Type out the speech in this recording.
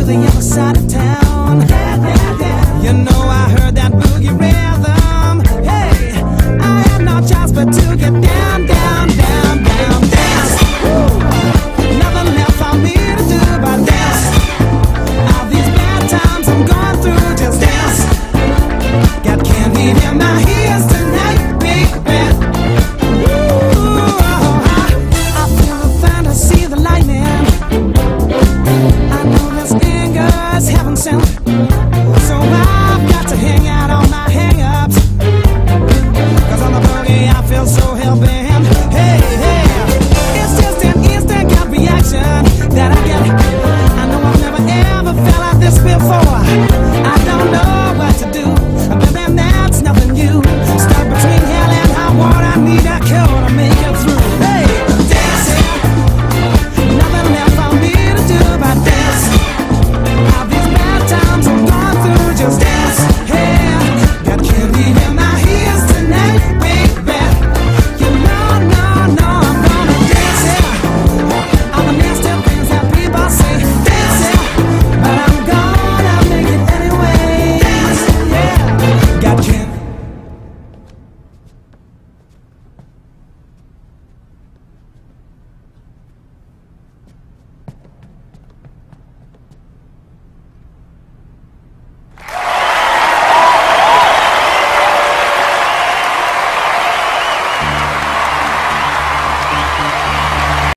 to the other side of town. You know I heard that boogie rhythm. Hey, I had no choice but to get down, down, down, down, dance. Woo. Nothing left for me to do but dance. All these bad times I'm going through, just dance. Got candy in my ears tonight, baby. Ooh, I feel the thunder, see the lightning. I know this anger is heaven sent.